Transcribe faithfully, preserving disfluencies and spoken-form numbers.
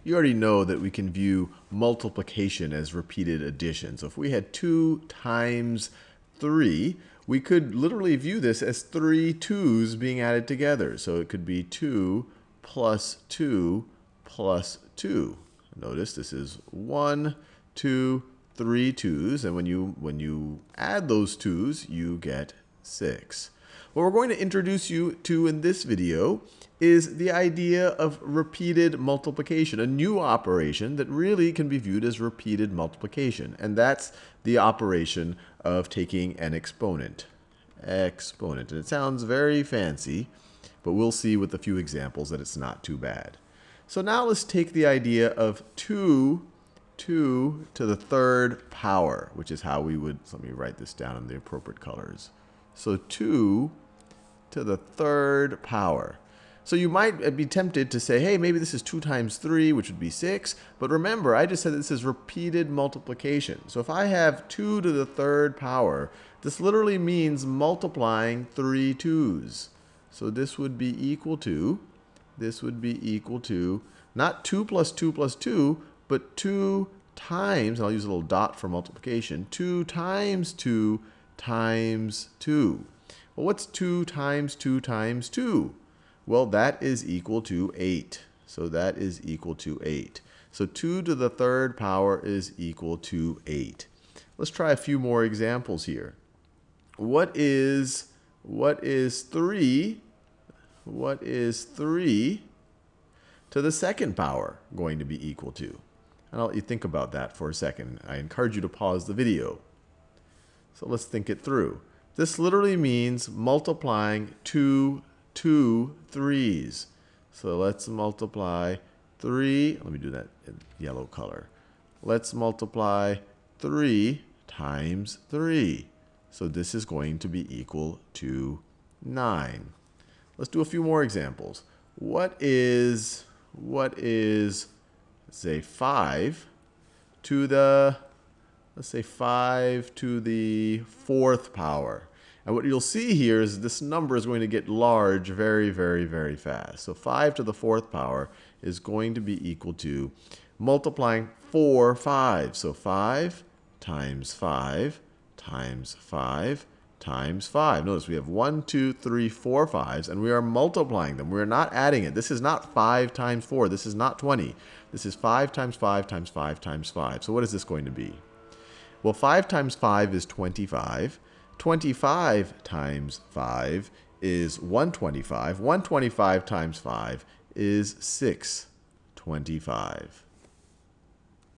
you already know that we can view multiplication as repeated addition. So if we had two times three, we could literally view this as three twos being added together. So it could be two plus two plus two. Notice this is one, two, three twos. And when you, when you add those twos, you get six. What we're going to introduce you to in this video is the idea of repeated multiplication, a new operation that really can be viewed as repeated multiplication. And that's the operation of taking an exponent. Exponent. And it sounds very fancy, but we'll see with a few examples that it's not too bad. So now let's take the idea of two, two to the third power, which is how we would, so let me write this down in the appropriate colors. So two to the third power. So you might be tempted to say, hey, maybe this is two times three, which would be six. But remember, I just said this is repeated multiplication. So if I have two to the third power, this literally means multiplying three twos. So this would be equal to, this would be equal to, not two plus two plus two, but two times, and I'll use a little dot for multiplication, two times two times two. Well, what's two times two times two? Well, that is equal to eight. So that is equal to eight. So two to the third power is equal to eight. Let's try a few more examples here. What is, what is three? What is three to the second power going to be equal to? And I'll let you think about that for a second. I encourage you to pause the video. So let's think it through. This literally means multiplying two, two threes. So let's multiply three. Let me do that in yellow color. Let's multiply three times three. So this is going to be equal to nine. Let's do a few more examples. What is, what is, let's say five to the, let's say five to the fourth power. And what you'll see here is this number is going to get large very, very, very fast. So five to the fourth power is going to be equal to multiplying four fives. So five times five times five times five. Notice we have one, two, three, four fives, and we are multiplying them. We're not adding it. This is not five times four. This is not twenty. This is five times five times five times five. So what is this going to be? Well, five times five is twenty-five. twenty-five times five is one hundred twenty-five. one hundred twenty-five times five is six hundred twenty-five.